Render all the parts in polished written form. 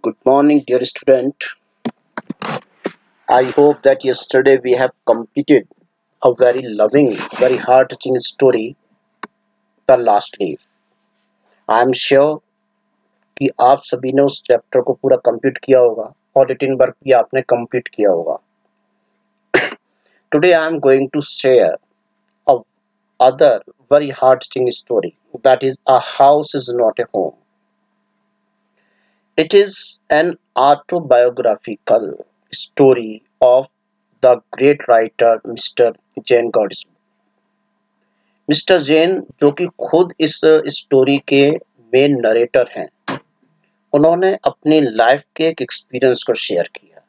Good morning, dear student. I hope that yesterday we have completed a very loving, very heart-touching story, The Last Leaf. I am sure कि आप सभी ने उस chapter को पूरा complete किया होगा और रिटन वर्क भी आपने कंप्लीट किया होगा. Today I am going to share a other very heart-touching story, that is, A House is Not a Home. It is an autobiographical story of the great writer Mr. Jane Goddard. Mister Jane, जो कि खुद इस story के main narrator हैं, उन्होंने अपनी life के एक एक्सपीरियंस को शेयर किया.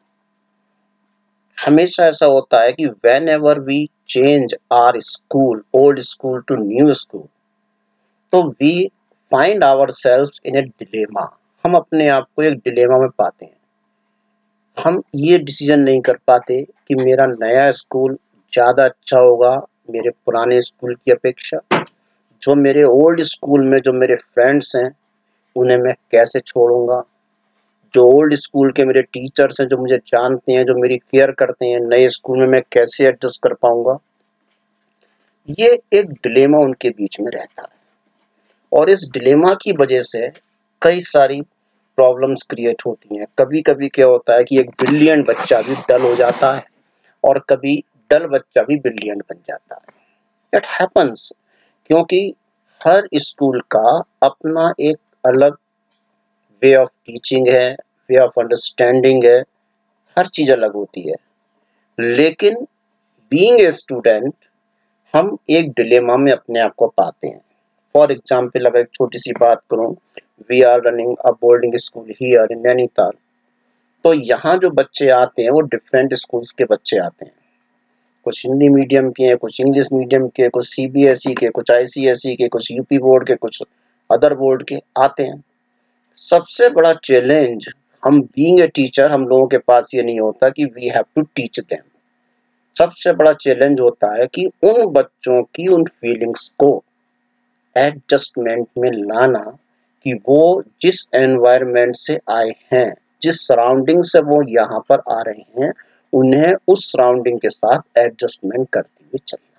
हमेशा ऐसा होता है कि whenever we change our school, old school to new school, तो we find ourselves in a dilemma. हम अपने आप को एक डिलेमा में पाते हैं. हम ये डिसीजन नहीं कर पाते कि मेरा नया स्कूल ज़्यादा अच्छा होगा मेरे पुराने स्कूल की अपेक्षा. जो मेरे ओल्ड स्कूल में जो मेरे फ्रेंड्स हैं, उन्हें मैं कैसे छोड़ूंगा. जो ओल्ड स्कूल के मेरे टीचर्स हैं, जो मुझे जानते हैं, जो मेरी केयर करते हैं, नए स्कूल में मैं कैसे एडजस्ट कर पाऊंगा. ये एक डिलेमा उनके बीच में रहता है और इस डिलेमा की वजह से कई सारी प्रॉब्लम्स क्रिएट होती हैं. कभी कभी क्या होता है कि एक ब्रिलियंट बच्चा भी डल हो जाता है और कभी डल बच्चा भी ब्रिलियंट बन जाता है. इट हैपन्स क्योंकि हर स्कूल का अपना एक अलग वे ऑफ टीचिंग है, वे ऑफ अंडरस्टैंडिंग है, हर चीज़ अलग होती है. लेकिन बीइंग ए स्टूडेंट हम एक डिलेमा में अपने आप को पाते हैं. फॉर एग्जाम्पल, अगर एक छोटी सी बात करूं, we are running a boarding school here in Nainital. तो यहाँ जो बच्चे आते हैं वो डिफरेंट स्कूल्स के बच्चे आते हैं. कुछ हिंदी मीडियम के हैं, कुछ इंग्लिश मीडियम के, कुछ सीबीएसई के, कुछ आईसीएसई के, कुछ यूपी बोर्ड के, कुछ अदर बोर्ड के आते हैं. सबसे बड़ा चैलेंज, हम बीइंग ए टीचर, हम लोगों के पास ये नहीं होता कि we have to teach them. सबसे बड़ा चैलेंज होता है कि उन बच्चों की उन फीलिंग्स को एडजस्टमेंट में लाना कि वो जिस एनवायरनमेंट से आए हैं, जिस सराउंडिंग से वो यहाँ पर आ रहे हैं, उन्हें उस सराउंडिंग के साथ एडजस्टमेंट करते हुए चलना.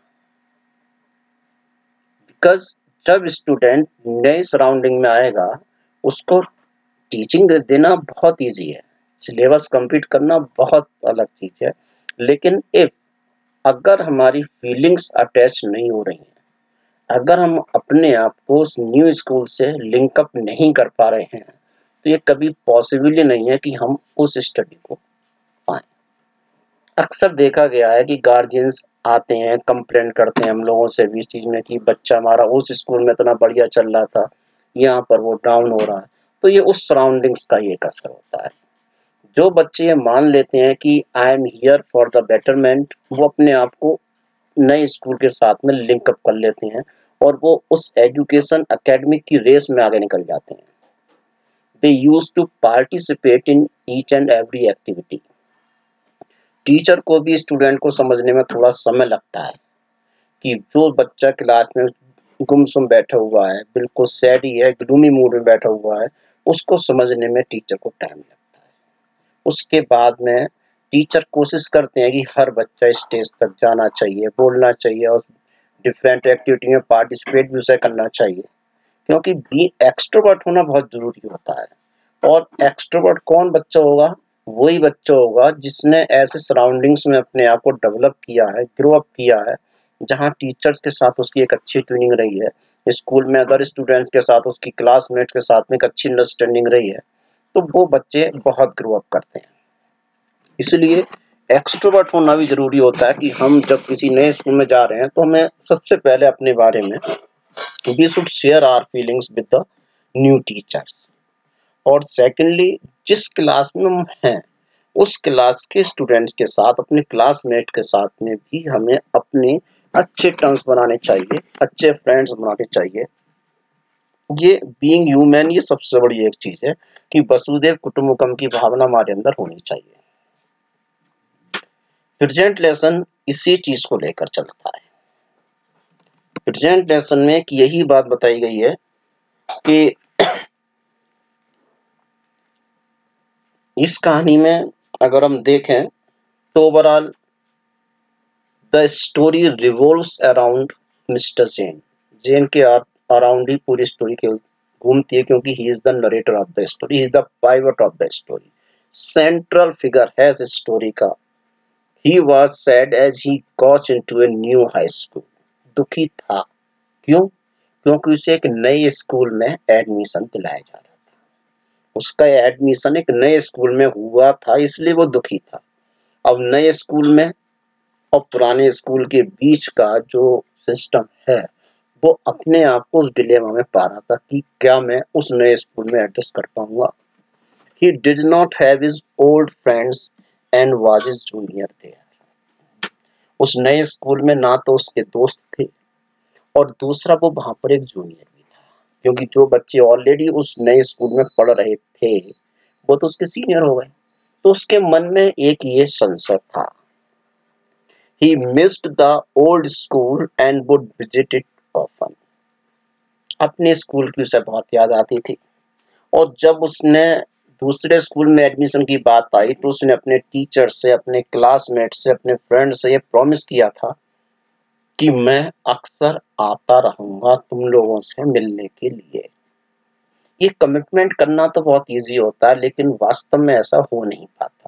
बिकॉज जब स्टूडेंट नए सराउंडिंग में आएगा, उसको टीचिंग देना बहुत इजी है, सिलेबस कंप्लीट करना बहुत अलग चीज है. लेकिन अगर हमारी फीलिंग्स अटैच नहीं हो रही हैं, अगर हम अपने आप को उस न्यू स्कूल से लिंकअप नहीं कर पा रहे हैं, तो ये कभी पॉसिबल ही नहीं है कि हम उस स्टडी को पाएं. अक्सर देखा गया है कि गार्जियंस आते हैं, कंप्लेंट करते हैं हम लोगों से भी इस चीज़ में कि बच्चा हमारा उस स्कूल में इतना बढ़िया चल रहा था, यहाँ पर वो डाउन हो रहा है. तो ये उस सराउंडिंग्स का ये असर होता है. जो बच्चे ये मान लेते हैं कि I am here for the betterment, वो अपने आप को नए स्कूल के साथ में लिंकअप कर लेते हैं और वो उस एजुकेशन एकेडमिक की रेस में आगे निकल जाते हैं. They use to participate in each and every activity. Teacher को भी स्टूडेंट को समझने में थोड़ा समय लगता है कि जो बच्चा क्लास में गुमसुम बैठा हुआ है, बिल्कुल सैड ही है, ग्लूमी मूड में बैठा हुआ है, उसको समझने में टीचर को टाइम लगता है. उसके बाद में टीचर कोशिश करते हैं कि हर बच्चा स्टेज तक जाना चाहिए, बोलना चाहिए और डिफरेंट एक्टिविटी में पार्टिसिपेट भी उसे करना चाहिए. क्योंकि बी एक्सट्रोवर्ट होना बहुत ज़रूरी होता है. और एक्सट्रोवर्ट कौन बच्चा होगा? वही बच्चा होगा जिसने ऐसे सराउंडिंग्स में अपने आप को डेवलप किया है, ग्रो अप किया है, जहाँ टीचर्स के साथ उसकी एक अच्छी ट्यूनिंग रही है, स्कूल में अदर स्टूडेंट्स के साथ, उसकी क्लासमेट्स के साथ में एक अच्छी अंडरस्टैंडिंग रही है. तो वो बच्चे बहुत ग्रो अप करते हैं. इसलिए एक्सट्रोवर्ट होना भी ज़रूरी होता है कि हम जब किसी नए स्कूल में जा रहे हैं, तो हमें सबसे पहले अपने बारे में we should share our feelings with the new teachers. और सेकेंडली, जिस क्लास में हम हैं, उस क्लास के स्टूडेंट्स के साथ, अपने क्लासमेट के साथ में भी हमें अपने अच्छे टर्म्स बनाने चाहिए, अच्छे फ्रेंड्स बनाने चाहिए. ये बीइंग ह्यूमन, ये सबसे बड़ी एक चीज़ है कि वसुधैव कुटुंबकम की भावना हमारे अंदर होनी चाहिए. प्रेजेंट लेसन इसी चीज़ को लेकर चलता है. प्रेजेंट लेसन में एक यही बात बताई गई है कि इस कहानी में अगर हम देखें तो overall the story revolves around mister Jane. Jane के अराउंड ही पूरी स्टोरी के घूमती है, क्योंकि he is the narrator of the story, he is the pivot of the story, central figure है इस स्टोरी का। He was sad as he got into a new high school. दुखी था, क्यों? क्योंकि उसे एक नए स्कूल में एडमिशन दिलाया जा रहा था। उसका एडमिशन एक नए स्कूल में हुआ था, इसलिए वो दुखी था। अब नए स्कूल में और पुराने स्कूल के बीच का जो सिस्टम है, वो अपने आप को उस डिलेमा में पा रहा था कि क्या मैं उस नए स्कूल में एडजस्ट कर पाऊंगा। He did not have his old friends and was his junior there. उस नए स्कूल में ना तो उसके दोस्त थे, और दूसरा वो वहां पर एक जूनियर भी था, क्योंकि जो बच्चे ऑलरेडी उस नए स्कूल में पढ़ रहे थे वो तो उसके सीनियर हो गए। तो उसके मन में एक ये संशय था। He missed the old school and would visit it often. अपने स्कूल की उसे बहुत याद आती थी, और जब उसने दूसरे स्कूल में एडमिशन की बात आई तो उसने अपने टीचर से, अपने क्लासमेट से, अपने फ्रेंड से ये प्रॉमिस किया था कि मैं अक्सर आता रहूंगा तुम लोगों से मिलने के लिए। ये कमिटमेंट करना तो बहुत इजी होता है, लेकिन वास्तव में ऐसा हो नहीं पाता।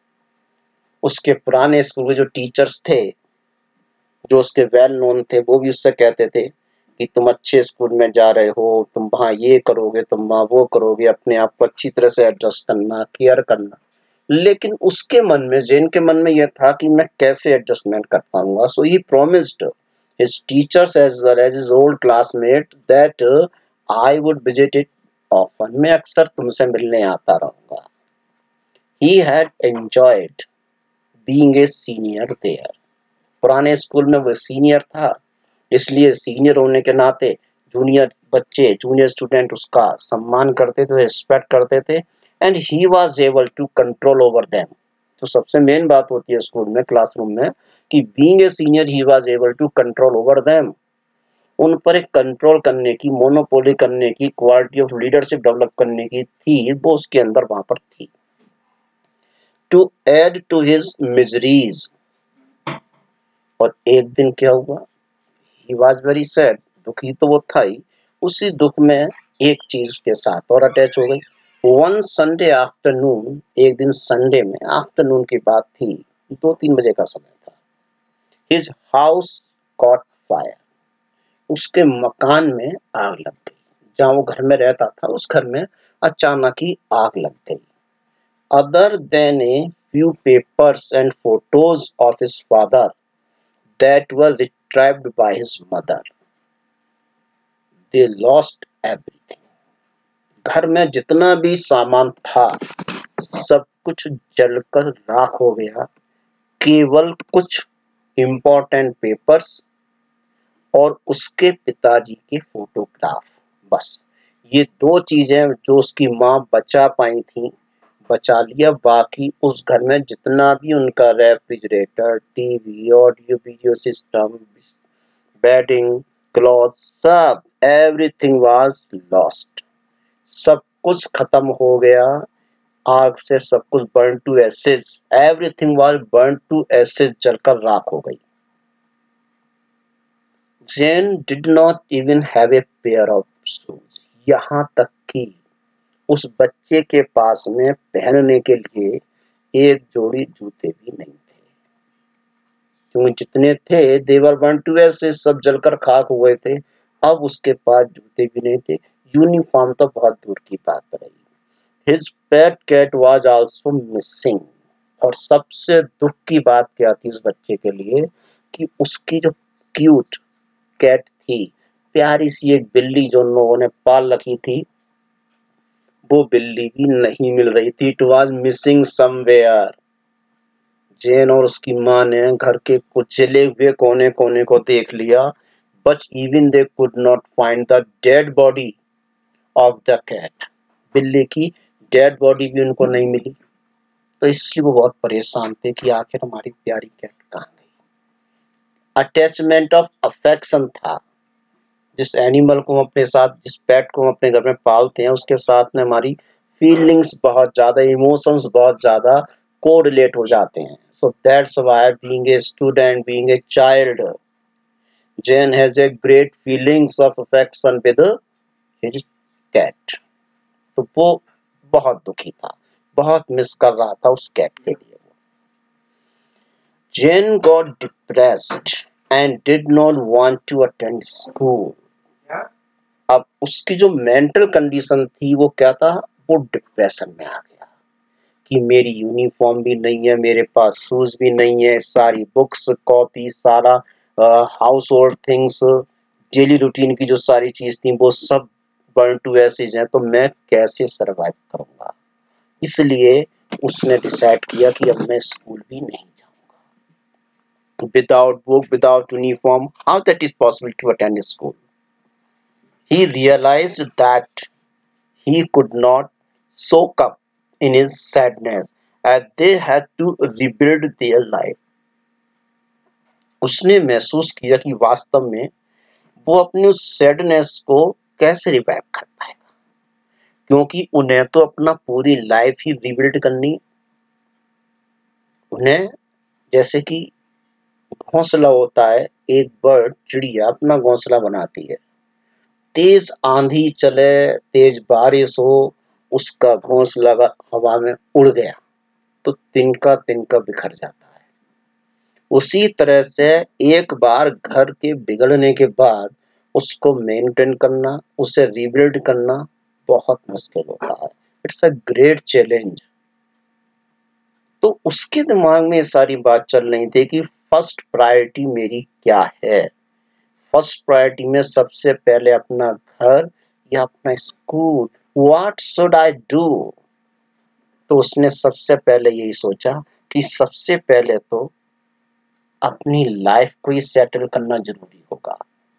उसके पुराने स्कूल के जो टीचर्स थे, जो उसके वेल नोन थे, वो भी उससे कहते थे कि तुम अच्छे स्कूल में जा रहे हो, तुम वहाँ ये करोगे, तुम वहाँ वो करोगे, अपने आप को अच्छी तरह से एडजस्ट करना, केयर करना। लेकिन उसके मन में, जैन के मन में यह था कि मैं कैसे एडजस्टमेंट कर पाऊंगा। So he promised his teachers as well as his old classmate that I would visit it often. मैं अक्सर तुमसे मिलने आता रहूंगा। He had enjoyed being a senior there. पुराने स्कूल में वो सीनियर था, इसलिए सीनियर होने के नाते जूनियर बच्चे, जूनियर स्टूडेंट उसका सम्मान करते थे, रिस्पेक्ट करते थे, and he was able to control over them. तो सबसे मेन बात होती है स्कूल में, क्लासरूम में, कि being a senior he was able to control over them. उन पर एक कंट्रोल करने की, मोनोपोली करने की, क्वालिटी ऑफ लीडरशिप डेवलप करने की थी, वो उसके अंदर वहां पर थी। To add to his miseries, और एक दिन क्या हुआ, ही वॉज वेरी सैड, दुखी तो वो था ही, उसी दुख में एक चीज के साथ और अटैच हो गई। वन संडे आफ्टरनून, एक दिन संडे में आफ्टरनून की बात थी, 2-3 बजे का समय था। हिज हाउस कॉट फायर, उसके मकान में आग लग गई। जहां वो घर में रहता था, उस घर में अचानक ही आग लग गई। Other than a few papers and photos of his father that were retrieved by his mother, they lost everything. घर में जितना भी सामान था सब कुछ जलकर राख हो गया। केवल कुछ इम्पोर्टेंट पेपर्स और उसके पिताजी के फोटोग्राफ, बस ये 2 चीजें जो उसकी माँ बचा पाई थी, बचा लिया। बाकी उस घर में जितना भी उनका refrigerator, TV, audio video system, bedding, cloth, सब एवरीथिंग वाज लॉस्ट। सब कुछ खत्म हो गया। आग से सब कुछ burn to ashes, everything was burn to ashes, जलकर राख हो गई। Jane did not even have a pair of shoes, यहाँ तक कि उस बच्चे के पास में पहनने के लिए एक जोड़ी जूते भी नहीं थे, क्योंकि जितने थे देवर बर्न टू एसेस, सब जलकर खाक हुए थे। अब उसके पास जूते भी नहीं थे, यूनिफॉर्म तो बहुत दूर की बात रही। His pet cat was also missing, और सबसे दुख की बात क्या थी उस बच्चे के लिए कि उसकी जो क्यूट कैट थी, प्यारी सी एक बिल्ली जो उन लोगों ने पाल रखी थी, वो बिल्ली भी नहीं मिल रही थी। It was missing somewhere. Jane और उसकी माँ ने घर के कुचले हुए कोने कोने को देख लिया, but even they could not find the dead body of the cat. बिल्ली की डेड बॉडी भी उनको नहीं मिली। तो इसलिए वो बहुत परेशान थे कि आखिर हमारी प्यारी कैट कहाँ गई। अटैचमेंट ऑफ अफेक्शन था। जिस एनिमल को हम अपने साथ, जिस पेट को हम अपने घर में पालते हैं, उसके साथ में हमारी फीलिंग्स बहुत ज़्यादा, इमोशंस बहुत ज़्यादा कोरिलेट हो जाते हैं. So that's why being a student, being a child, Jane has a great feelings of affection with his cat. तो वो बहुत दुखी था, बहुत मिस कर रहा था उस कैट के लिए. Jane got depressed and did not want to attend school. अब उसकी जो मेंटल कंडीशन थी वो क्या था, वो डिप्रेशन में आ गया कि मेरी यूनिफॉर्म भी नहीं है, मेरे पास शूज भी नहीं है, सारी बुक्स, कॉपी, सारा household things, daily routine की जो सारी चीज थी वो सब बर्न टू एसेज हैं, तो मैं कैसे सरवाइव करूंगा. इसलिए उसने डिसाइड किया कि अब मैं स्कूल भी नहीं जाऊंगा. Without book, without uniform, how that is possible to attend school. He realized that he could not soak up in his sadness as they had to rebuild their life. उसने महसूस किया कि वास्तव में वो अपने उस सैडनेस को कैसे रिवाइव कर पाएगा, क्योंकि उन्हें तो अपना पूरी लाइफ ही रिबिल्ड करनी. उन्हें जैसे कि घोंसला होता है, एक बर्ड, चिड़िया अपना घोंसला बनाती है, तेज आंधी चले, तेज बारिश हो, उसका घोंसला हवा में उड़ गया तो तिनका तिनका बिखर जाता है. उसी तरह से एक बार घर के बिगड़ने के बाद उसको मेंटेन करना, उसे रीबिल्ड करना बहुत मुश्किल होता है. It's a great challenge. तो उसके दिमाग में ये सारी बात चल रही थी कि फर्स्ट प्रायोरिटी मेरी क्या है. फर्स्ट प्रायोरिटी में सबसे पहले अपना घर या अपना स्कूल. What should I do. तो उसने सबसे पहले यही सोचा कि सबसे पहले तो अपनी लाइफ को ही सेटल करना जरूरी होगा.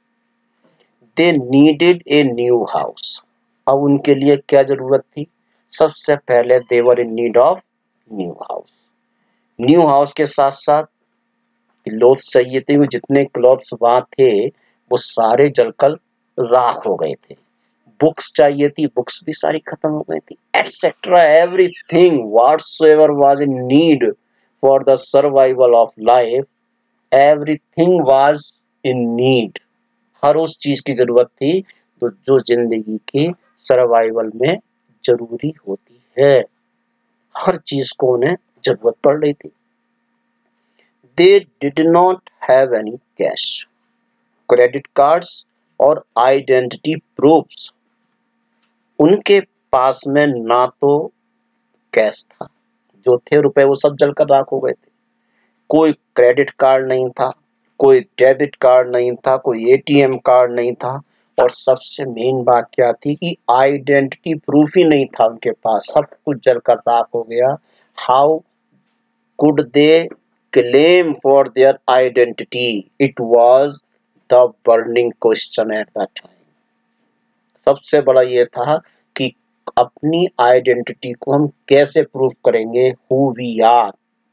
They needed a new house. अब उनके लिए क्या जरूरत थी, सबसे पहले they were in need of new house. New house के साथ साथ क्लॉथ्स चाहिए थे. जितने क्लॉथ्स वहां थे वो सारे जलकर राख हो गए थे. बुक्स चाहिए थी, बुक्स भी सारी खत्म हो गई थी, etcetera. Everything whatsoever was in need for the survival of life, everything was in need. हर उस चीज की जरूरत थी तो जो जिंदगी के सर्वाइवल में जरूरी होती है. हर चीज को उन्हें जरूरत पड़ रही थी. They did not have any cash, credit cards और identity proofs. उनके पास में ना तो कैश था, जो थे रुपए वो सब जलकर राख हो गए थे. कोई क्रेडिट कार्ड नहीं था, कोई डेबिट कार्ड नहीं था, कोई एटीएम कार्ड नहीं था, और सबसे मेन बात क्या थी कि आइडेंटिटी प्रूफ ही नहीं था उनके पास. सब कुछ जलकर राख हो गया. How could they claim for their identity? It was the burning question at that time. सबसे बड़ा ये था कि अपनी आइडेंटिटी को हम कैसे प्रूव करेंगे, who we are.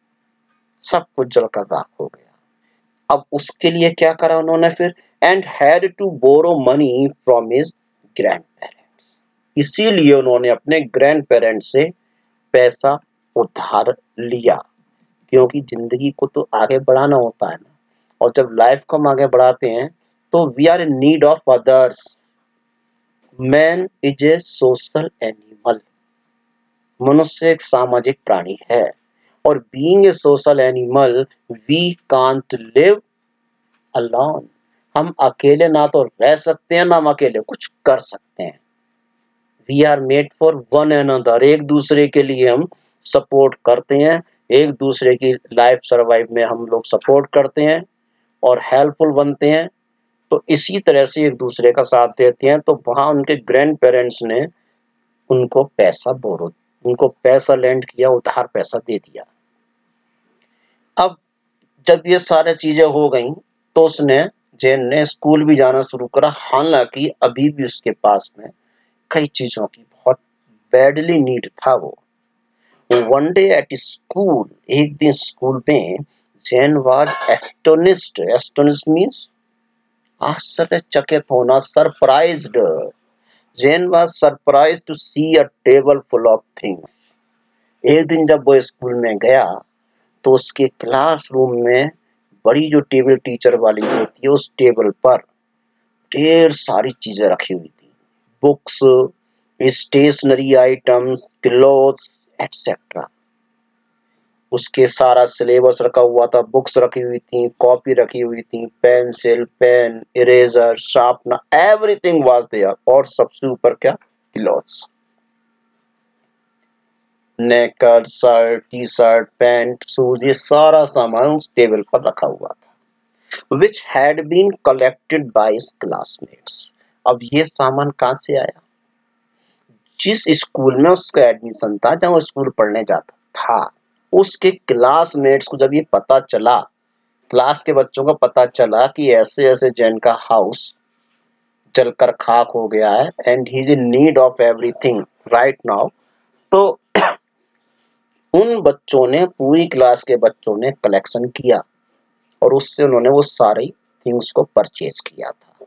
सब कुछ जलकर राख हो गया. अब उसके लिए क्या करा उन्होंने फिर, and had to borrow money from his grandparents. इसीलिए उन्होंने अपने ग्रैंड पेरेंट्स से पैसा उधार लिया, क्योंकि जिंदगी को तो आगे बढ़ाना होता है ना. और जब लाइफ को हम आगे बढ़ाते हैं तो we are in need of others. Man is a social animal. मनुष्य एक सामाजिक प्राणी है, और being a social animal we can't live alone. हम अकेले ना तो रह सकते हैं, ना हम अकेले कुछ कर सकते हैं. We are made for one another. एक दूसरे के लिए हम सपोर्ट करते हैं, एक दूसरे की लाइफ सर्वाइव में हम लोग सपोर्ट करते हैं और हेल्पफुल बनते हैं. तो इसी तरह से एक दूसरे का साथ देते हैं. तो वहां उनके ग्रैंड पेरेंट्स ने उनको पैसा लेंड किया, उधार पैसा दे दिया. अब जब ये सारी चीजें हो गई तो जेन ने स्कूल भी जाना शुरू करा. हालांकि अभी भी उसके पास में कई चीजों की बहुत बैडली नीड था. वो वन डे एट स्कूल, एक दिन स्कूल में Jane was astonished. Astonished means आश्चर्यचकित होना, surprised. Jane was surprised to see a table full of things. एक दिन जब वो स्कूल में गया तो उसके क्लासरूम में बड़ी जो टेबल टीचर वाली होती है उस टेबल पर ढेर सारी चीजें रखी हुई थी। Books, stationery items, clothes etcetera. उसके सारा सिलेबस रखा हुआ था, बुक्स रखी हुई थी, कॉपी रखी हुई थी, pencil, pen, eraser, sharpener, everything was there. और सबसे ऊपर क्या, clothes, knicker, shirt, T shirt, pant, shoes, ये सारा सामान उस टेबल पर रखा हुआ था, which had been collected by his classmates. अब ये सामान कहाँ से आया? जिस स्कूल में उसका एडमिशन था, जहाँ वो स्कूल पढ़ने जाता था, उसके क्लासमेट्स को जब ये पता चला, क्लास के बच्चों को पता चला कि ऐसे ऐसे जैन का हाउस जलकर खाक हो गया है and he is in need of everything right now, तो उन बच्चों ने, पूरी क्लास के बच्चों ने कलेक्शन किया और उससे उन्होंने वो सारी थिंग्स को परचेज किया था।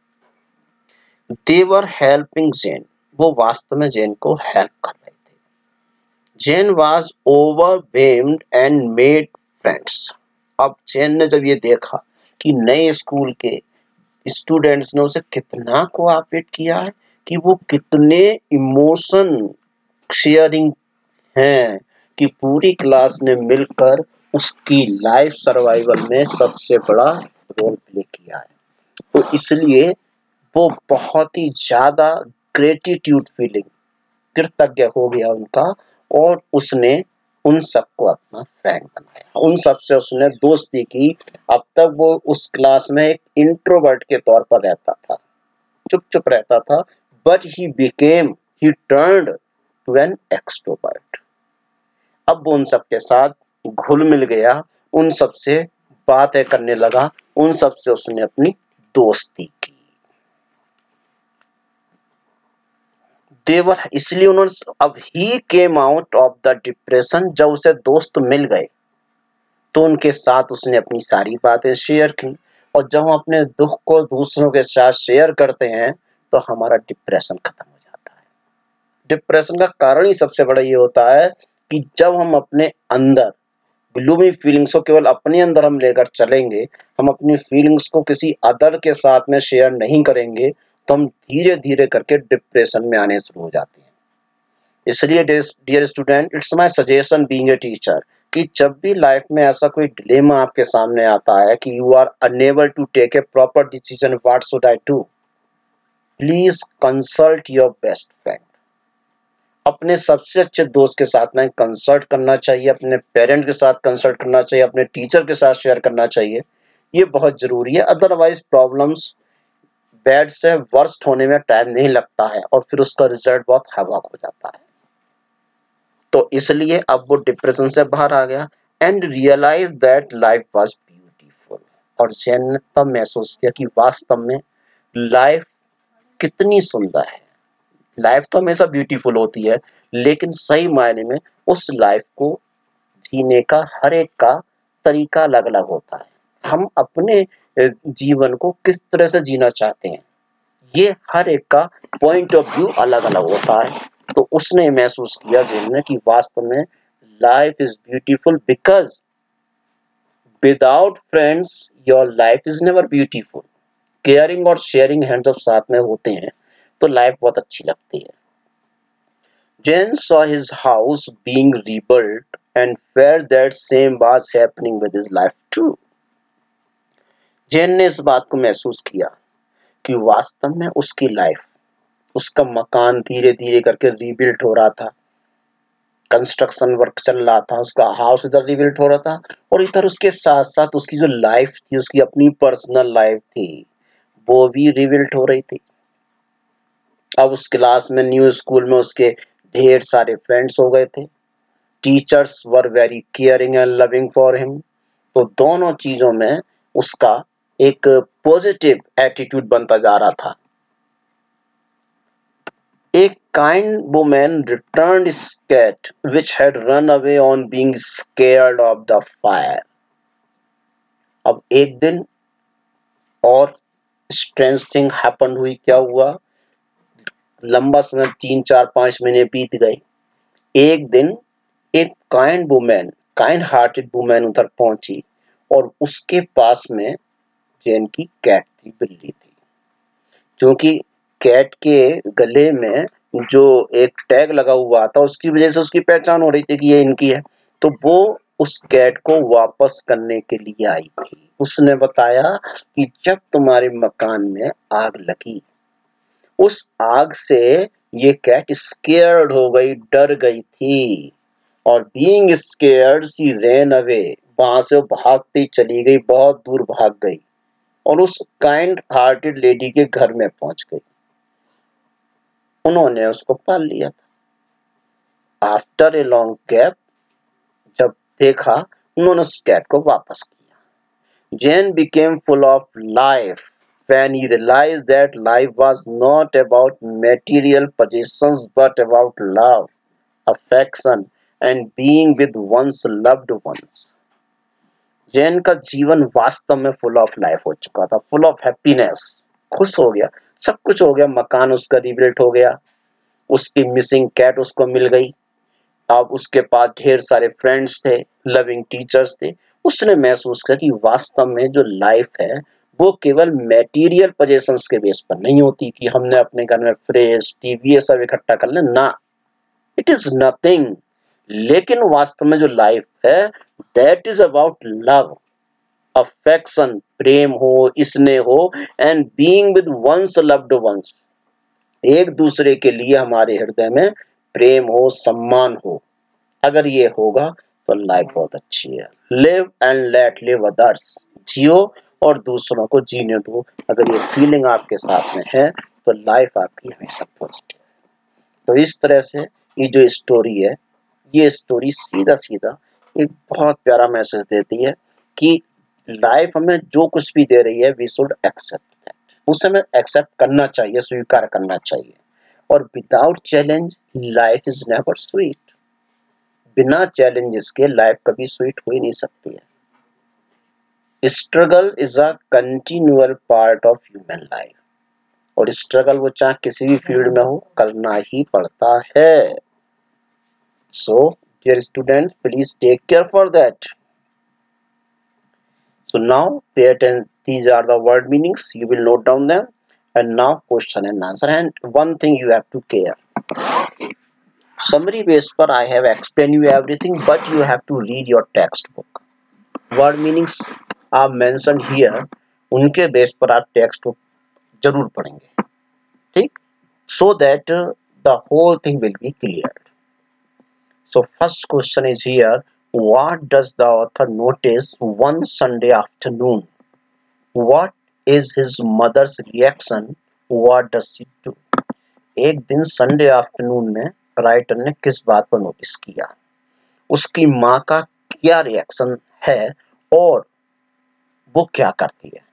दे वर हेल्पिंग जैन, वो वास्तव में जैन को हेल्प कर रहे थे। Jane was overwhelmed and made friends. अब जैन ने जब ये देखा कि नए स्कूल के स्टूडेंट्स ने उसे कितना कोऑपरेट किया है, कि वो कितने इमोशन शेयरिंग हैं, कि पूरी क्लास ने मिलकर उसकी लाइफ सर्वाइवल में सबसे बड़ा रोल प्ले किया है, तो इसलिए वो बहुत ही ज्यादा ग्रेटिट्यूड फीलिंग, कृतज्ञ हो गया उनका, और उसने उन सबको अपना फ्रेंड बनाया, उन सबसे उसने दोस्ती की। अब तक वो उस क्लास में एक इंट्रोवर्ट के तौर पर रहता था, चुप चुप रहता था, but he turned to an extrovert. अब वो उन सबके साथ घुल मिल गया, उन सबसे बातें करने लगा, उन सबसे उसने अपनी दोस्ती की। देवर, इसलिए उन्होंने, अब he came out of the depression, जब उसे दोस्त मिल गए तो उनके साथ उसने अपनी सारी बातें शेयर की, और जब हम अपने दुख को दूसरों के साथ शेयर करते हैं तो हमारा डिप्रेशन खत्म हो जाता है। डिप्रेशन का कारण ही सबसे बड़ा ये होता है कि जब हम अपने अंदर ग्लूमी फीलिंग्स को केवल अपने अंदर हम लेकर चलेंगे, हम अपनी फीलिंग्स को किसी अदर के साथ में शेयर नहीं करेंगे, तो हम धीरे धीरे करके डिप्रेशन में आने शुरू हो जाते हैं। इसलिए dear student, it's my suggestion being a teacher, कि जब भी लाइफ में ऐसा कोई डिलेमा आपके सामने आता है कि you are unable to take a proper decision, what should I do, please consult your best friend. अपने सबसे अच्छे दोस्त के साथ में कंसल्ट करना चाहिए, अपने पेरेंट के साथ कंसल्ट करना चाहिए, अपने टीचर के साथ शेयर करना चाहिए, ये बहुत जरूरी है। अदरवाइज प्रॉब्लम्स बैड से वर्स्ट होने में टाइम नहीं लगता है और फिर उसका रिजल्ट बहुत हवाक हो जाता है। तो इसलिए अब वो डिप्रेशन से बाहर आ गया and realise that life was beautiful, और जैन ने तब महसूस किया कि वास्तव में लाइफ कितनी सुंदर है। लाइफ तो हमेशा ब्यूटीफुल होती है, लेकिन सही मायने में उस लाइफ को जीने का हर एक का तरीका अलग अलग होता है। हम अपने जीवन को किस तरह से जीना चाहते हैं, ये हर एक का पॉइंट ऑफ व्यू अलग अलग होता है। तो उसने महसूस किया जिन्होंने कि वास्तव में life is beautiful, because without friends your life is never beautiful. Caring और शेयरिंग हैंड्स ऑफ साथ में होते हैं तो लाइफ बहुत अच्छी लगती है। Jen saw his house being rebuilt and felt that same was happening with his life too. जेन ने इस बात को महसूस किया कि वास्तव में उसकी लाइफ, उसका मकान धीरे धीरे करके रीबिल्ट हो रहा था, कंस्ट्रक्शन वर्क चल रहा था, उसका हाउस इधर रीबिल्ट हो रहा था, और इधर उसके साथ साथ उसकी जो लाइफ थी, उसकी अपनी पर्सनल लाइफ थी, वो भी रीबिल्ट हो रही थी। अब उस क्लास में, न्यू स्कूल में उसके ढेर सारे फ्रेंड्स हो गए थे, teachers were very caring and loving for him, तो दोनों चीजों में उसका एक पॉजिटिव एटीट्यूड बनता जा रहा था। A kind woman returned his cat, which had run away on being scared of the fire. अब एक दिन और स्ट्रेंज थिंग हैपन हुई, क्या हुआ? लंबा समय 3-4-5 महीने बीत गए। एक दिन एक काइंड हार्टेड वुमेन उधर पहुंची और उसके पास में जैन की कैट थी, बिल्ली थी। क्योंकि कैट के गले में जो एक टैग लगा हुआ था उसकी वजह से उसकी पहचान हो रही थी कि ये इनकी है। तो वो उस कैट को वापस करने के लिए आई थी। उसने बताया कि जब तुम्हारे मकान में आग लगी, उस आग से ये कैट स्केयर्ड हो गई, डर गई थी, और being scared she ran away, वहां से भागती चली गई, बहुत दूर भाग गई और उस काइंड हार्टेड लेडी के घर में पहुंच गई। उन्होंने उसको पाल लिया था। आफ्टर ए लॉन्ग गैप, जब देखा, उन्होंने उस कैट को वापस किया। Jain became full of life when he realized that life was not about material possessions but about love, affection and being with one's loved ones. Jain का जीवन वास्तव में फुल ऑफ लाइफ हो चुका था, फुल ऑफ हैप्पीनेस, खुश हो गया, सब कुछ हो गया। मकान उसका रिबिल्ट हो गया, उसकी मिसिंग कैट उसको मिल गई, अब उसके पास ढेर सारे फ्रेंड्स थे, लविंग टीचर्स थे। उसने महसूस किया कि वास्तव में जो लाइफ है वो केवल मटेरियल पोजेशंस के बेस पर नहीं होती कि हमने अपने घर में फ्रिज, टीवी ये सब इकट्ठा कर ले ना, इट इज नथिंग। लेकिन वास्तव में जो लाइफ है that is about love, affection, प्रेम हो, स्नेह हो, and being with one's loved ones. एक दूसरे के लिए हमारे हृदय में प्रेम हो, सम्मान हो। अगर ये होगा तो लाइफ बहुत अच्छी है। Live and let live others, जियो और दूसरों को जीने दो। अगर ये फीलिंग आपके साथ में है तो लाइफ आपकी हमेशा पॉजिटिव है। तो इस तरह से ये जो स्टोरी है, ये स्टोरी सीधा सीधा एक बहुत प्यारा मैसेज देती है कि लाइफ हमें जो कुछ भी दे रही है वी शुड एक्सेप्ट दैट, उसे हमें एक्सेप्ट करना चाहिए, स्वीकार करना चाहिए। और without challenge life is never sweet. बिना चैलेंजेस के लाइफ कभी स्वीट हो ही नहीं सकती है। Struggle is a continual part of human life, और स्ट्रगल वो चाहे किसी भी फील्ड में हो, करना ही पड़ता है। So dear students, please take care for that. So now pay attention, these are the word meanings, you will note down them, and now question and answer. And one thing you have to care, summary base पर I have explained you everything, but you have to read your textbook. Word meanings are mentioned here, उनके base पर आप text book जरूर पढ़ेंगे, ठीक, so that the whole thing will be cleared. So first question is here, what does the author notice one Sunday afternoon? What is his mother's reaction? What does she do? एक दिन Sunday afternoon में writer ने किस बात पर notice किया, उसकी माँ का क्या रिएक्शन है और वो क्या करती है।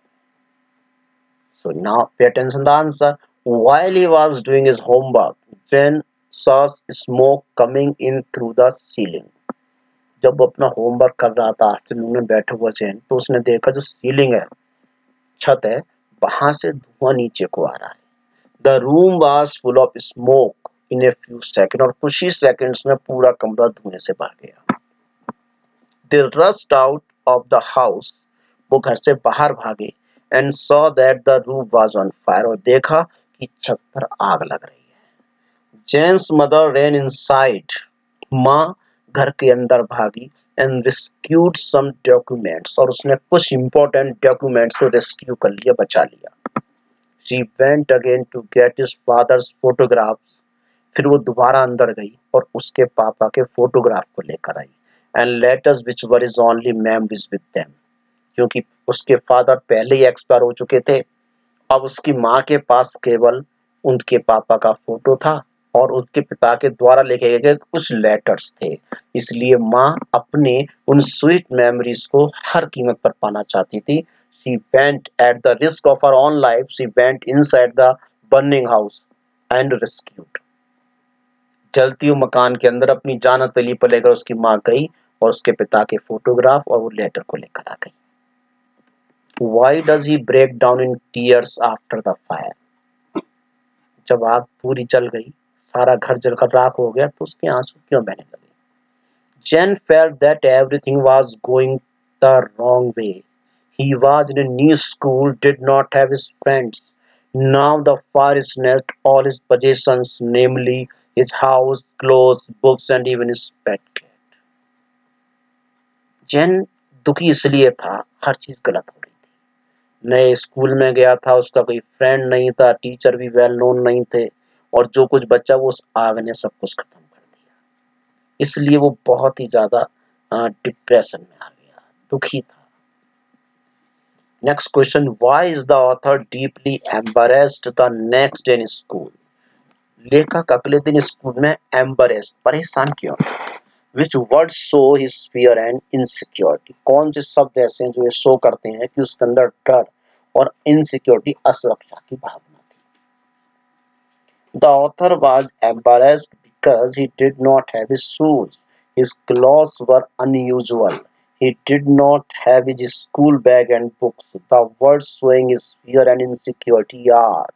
So now pay attention to the answer. While he was doing his homework, Jane saw smoke coming in through the ceiling. जब वो अपना होमवर्क कर रहा था आफ्टरनून में बैठा हुआ जैन, तो उसने देखा जो सीलिंग है, छत है, वहां से धुआं नीचे को आ रहा है। The room was full of smoke in a few second, और कुछ ही सेकेंड्स में पूरा कमरा धुएं से भर गया। They rushed out of the house, वो घर से बाहर भागे, and saw that the roof was on fire, और देखा कि छत पर आग लग रही है। जेन्स मदर रैन इनसाइड, माँ घर के अंदर भागी, एंड रेस्क्यूड सम डॉक्यूमेंट्स, और उसने कुछ इंपॉर्टेंट डॉक्यूमेंट्स को रेस्क्यू कर लिया, बचा लिया। She went again to get his father's photographs. फिर वो दोबारा अंदर गई और उसके पापा के फोटोग्राफ को लेकर आई। And letters which were his only memories with them. क्योंकि उसके फादर पहले ही एक्सपायर हो चुके थे, अब उसकी माँ के पास केवल उनके पापा का फोटो था और उनके पिता के द्वारा लिखे गए कुछ लेटर्स थे। इसलिए माँ अपने उन स्वीट मेमोरीज को हर कीमत पर पाना चाहती थी। She went at the risk of her own life. She went inside the burning house and rescued. जलती हुई मकान के अंदर अपनी जान हथेली पर लेकर उसकी माँ गई और उसके पिता के फोटोग्राफ और वो लेटर को लेकर आ गई। Why does he break down in tears after the fire? जब आग पूरी जल गई, सारा घर जलकर राख हो गया, तो उसके आंसू क्यों बहने लगे? Jen felt that everything was going the wrong way. He was in a new school, did not have his friends. Now the fire snatched all his possessions, namely his house, clothes, books, and even his pet cat. Jen दुखी इसलिए था, हर चीज गलत हो रही थी। नए school में गया था, उसका कोई फ्रेंड नहीं था, टीचर भी वेल नोन नहीं थे, और जो कुछ बचा वो उस आग ने सब कुछ खत्म कर दिया। इसलिए वो बहुत ही ज्यादा डिप्रेशन में आ गया, दुखी था। Next question, why is the author deeply embarrassed the next day in school? लेखक अगले दिन स्कूल में एम्बैरेस्ड, परेशान क्यों? Which word show his fear and insecurity? कौन से शब्द ऐसे हैं जो ये शो करते हैं कि उसके अंदर डर और इनसिक्योरिटी, असुरक्षा की भावना थी? The author was embarrassed because he did not have his shoes. His clothes were unusual. He did not have his school bag and books. The words showing his fear and insecurity are.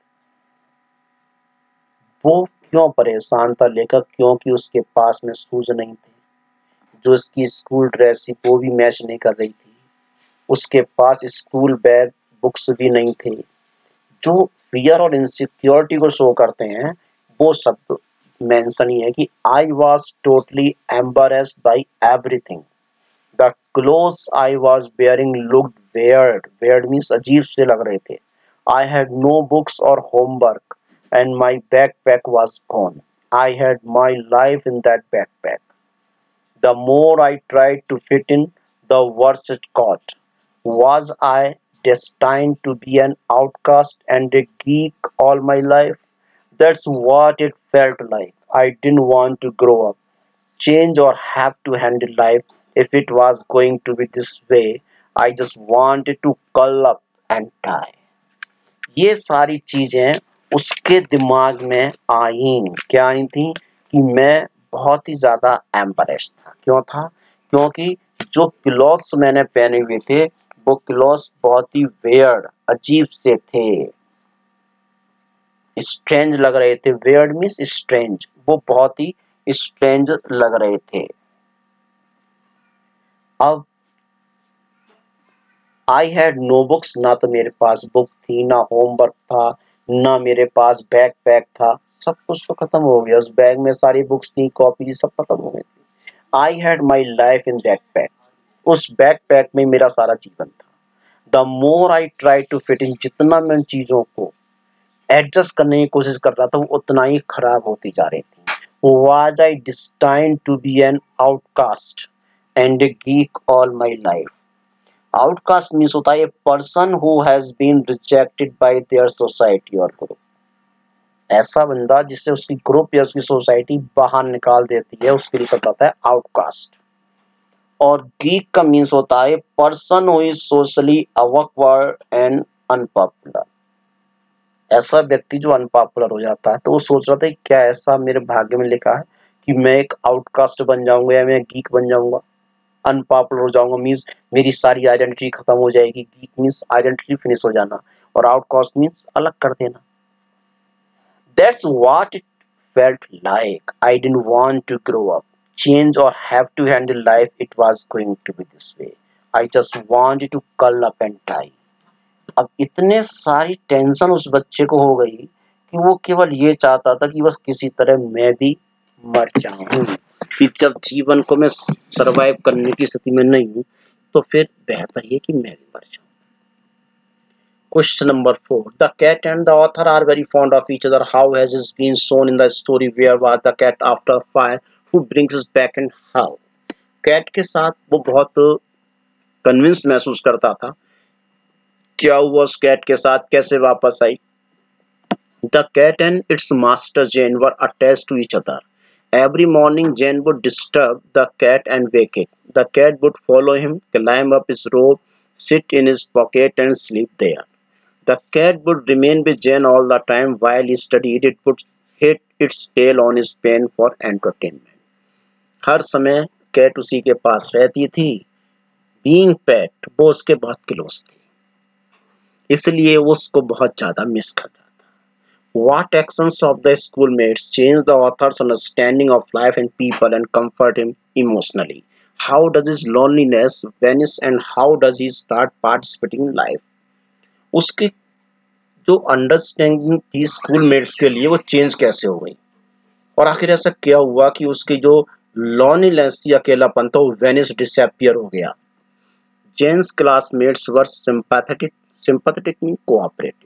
वो क्यों परेशान था लेखक? क्योंकि उसके पास में shoes नहीं थे, जो उसकी स्कूल ड्रेस थी वो भी मैच नहीं कर रही थी, उसके पास स्कूल बैग, बुक्स भी नहीं थे। जो फियर और इनसिक्योरिटी को शो करते हैं वो शब्द मेंशन ही है कि I was totally embarrassed by everything. The clothes I was wearing looked weird, weird means अजीब से लग रहे थे। आई हैड नो बुक्स और homework and my backpack was gone. I had my life in that backpack. The more I tried to fit in, the worse it got. Was I destined to be an outcast and a geek all my life? That's what it felt like. I didn't want to grow up, change, or have to handle life if it was going to be this way. I just wanted to curl up and die. ये सारी चीजें उसके दिमाग में आई। क्या आई थी? कि मैं बहुत ही ज्यादा एम्बैरेस्ड था। क्यों था? क्योंकि जो क्लॉथ्स मैंने पहने हुए थे वो क्लॉथ्स बहुत ही वेयर्ड, अजीब से थे, स्ट्रेंज लग रहे थे। वेयर्ड मीन्स स्ट्रेंज, वो बहुत ही स्ट्रेंज लग रहे थे। अब आई हैड नो बुक्स, ना तो मेरे पास बुक थी, ना होमवर्क था, ना मेरे पास बैग पैक था। सब कुछ तो खत्म हो गया। उस बैग में सारी बुक्स थी, कॉपी, सब खत्म हो गई थी। I had my life in that pack, उस बैग पैक में मेरा सारा जीवन था। The more I try to fit in, जितना मैं उन चीजों को एडजस्ट करने की कोशिश कर रहा था वो उतना ही खराब होती जा रही थी। Was I destined to be an outcast and a geek all my life? Outcast means होता है a person who has been rejected by their society और ग्रुप। ऐसा बंदा जिससे उसकी ग्रुप या उसकी सोसाइटी बाहर निकाल देती है, उसके लिए सब आता है आउटकास्ट। और गीक का मीन्स होता है person who is socially awkward and unpopular. ऐसा व्यक्ति जो अनपॉपुलर हो जाता है, तो वो सोच रहा था क्या ऐसा मेरे भाग्य में लिखा है कि मैं एक आउटकास्ट बन जाऊंगा या मैं गीक बन जाऊंगा, अनपॉपुलर हो जाऊंगा, मीन्स मेरी सारी आइडेंटिटी खत्म हो जाएगी। गीक मीन्स आइडेंटिटी फिनिश हो जाना, और आउटकास्ट मीन्स अलग कर देना। That's what it felt like. I didn't want to grow up, change, or have to handle life. It was going to be this way. I just wanted to curl up and die. अब इतने सारी tension उस बच्चे को हो गई कि वो केवल ये चाहता था कि बस किसी तरह मैं भी मर जाऊं, कि जब जीवन को मैं सरवाइव करने की स्थिति में नहीं हूं तो फिर बेहतर ये कि मैं भी मर जाऊं। Question number 4. The cat and the author are very fond of each other. How has it been shown in the story? Where was the cat after the fire? Who brings us back and how? Cat के साथ वो बहुत convince महसूस करता था। क्या हुआ उस कैट के साथ, कैसे वापस आई? The cat and its master Jane were attached to each other. Every morning Jane would disturb the cat and wake it. The cat would follow him, climb up his rope, sit in his pocket and sleep there. The cat would remain with Jane all the time while he studied. It would hit its tail on his pen for entertainment. हर समय cat उसी के पास रहती थी। Being pet, वो उसके बहुत close थी, इसलिए वो उसको बहुत ज्यादा मिस कर रहा था। What actions of the schoolmates changed the author's understanding of life and people and comfort him emotionally? How does his loneliness vanish and how does he start participating in life? उसकी जो understanding थी schoolmates के लिए वो change कैसे हो गई और आखिर ऐसा क्या हुआ कि उसकी जो लॉनलीनेस या अकेलापन था वो वेनिस डिसअपियर हो गया. Jane's classmates were sympathetic mean cooperative,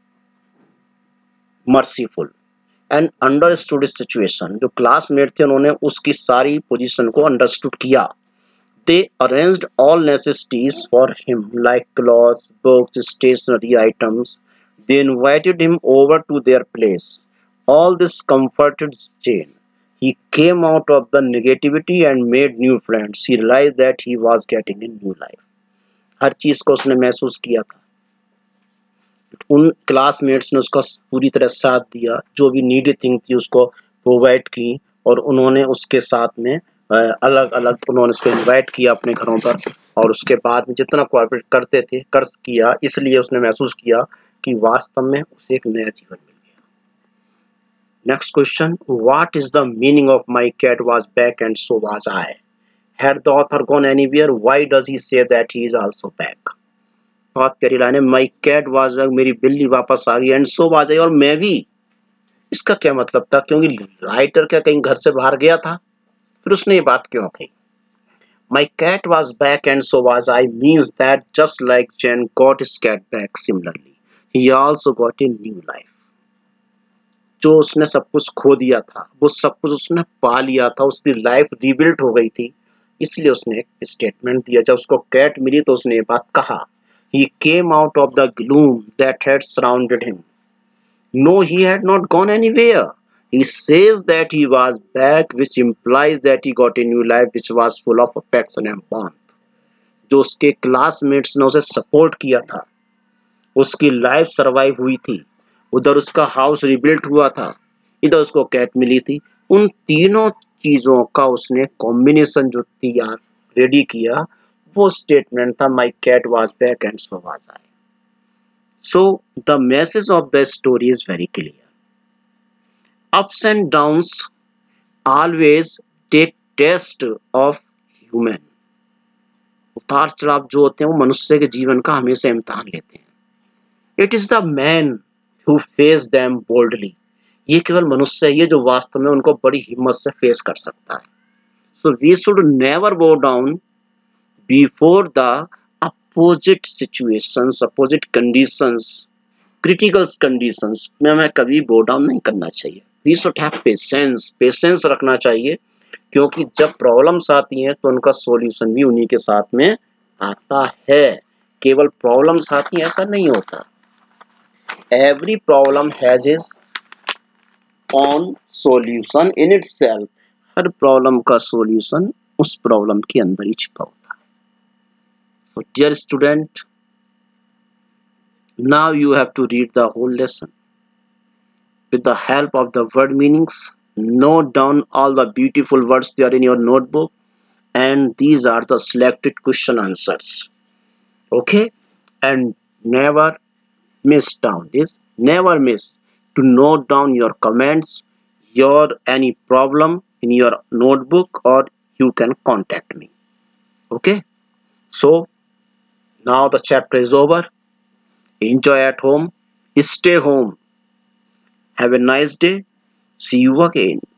merciful and understood situation. जो क्लासमेट थे उन्होंने उसकी सारी पोजीशन को अंडरस्टूड किया. They arranged all necessities for him like clothes, books, stationery items. They invited him over to their place. All this comforted Jane. He came out of the negativity and made new friends. He realized that he was getting a new life. हर चीज को उसने महसूस किया था. उन classmates ने उसका पूरी तरह साथ दिया, जो भी नीडी थिंग थी उसको प्रोवाइड की और उन्होंने उसके साथ में अलग अलग उन्होंने उसको इनवाइट किया अपने घरों पर और उसके बाद में जितना कोऑपरेट करते थे कर्ज किया. इसलिए उसने महसूस किया कि वास्तव में उसे एक नया जीवन मिल गया. Next question, what is the meaning of my cat was back and so was I? Had the author gone anywhere? Why does he say that he is also back? बहुत प्यारी लाइन है. माई कैट वॉज बैक, मेरी बिल्ली वापस आ गई, and so was आई, और मैं भी. इसका क्या मतलब था? क्योंकि राइटर क्या कहीं घर से बाहर गया था? फिर उसने ये बात क्यों कही? My cat was back and so was I means that just like Jen got his cat back similarly, he also got a new life. जो उसने सब कुछ खो दिया था वो सब कुछ उसने पा लिया था, उसकी लाइफ रीबिल्ड हो गई थी. इसलिए उसने एक स्टेटमेंट दिया. जब उसको कैट मिली तो उसने ये बात कहा. He came out of the gloom that had surrounded him. No, he had not gone anywhere. He says that he was back, which implies that he got a new life which was full of affection and warmth. जो उसके classmates ने उसे support किया था, उसकी life survive हुई थी, उधर उसका हाउस रिबिल्ट हुआ था, इधर उसको कैट मिली थी. उन तीनों चीजों का उसने कॉम्बिनेशन जो थी यार रेडी किया, वो स्टेटमेंट था my cat was back and so was I. So the message of the story is very clear. Ups and downs always take test of human. उतार चढ़ाव जो होते हैं वो मनुष्य के जीवन का हमेशा इम्तिहान लेते हैं. It is the man who face them boldly. ये केवल मनुष्य है जो वास्तव में उनको बड़ी हिम्मत से फेस कर सकता है. So we should never bow down before the opposite situations, opposite conditions, critical conditions में हमें कभी बो डाउन नहीं करना चाहिए. वी शुड हैव पेशेंस रखना चाहिए, क्योंकि जब प्रॉब्लम्स आती हैं तो उनका सॉल्यूशन भी उन्हीं के साथ में आता है. केवल प्रॉब्लम्स आती हैं ऐसा नहीं होता. Every problem has is own solution in itself. हर प्रॉब्लम का सॉल्यूशन उस प्रॉब्लम के अंदर ही छिपा होता है. So dear student, now you have to read the whole lesson with the help of the word meanings. Note down all the beautiful words there in your notebook, and these are the selected question answers. Okay, and never miss down this. Never miss to note down your comments, your any problem in your notebook, or you can contact me. Okay, so now the chapter is over. Enjoy at home. Stay home. Have a nice day. See you again.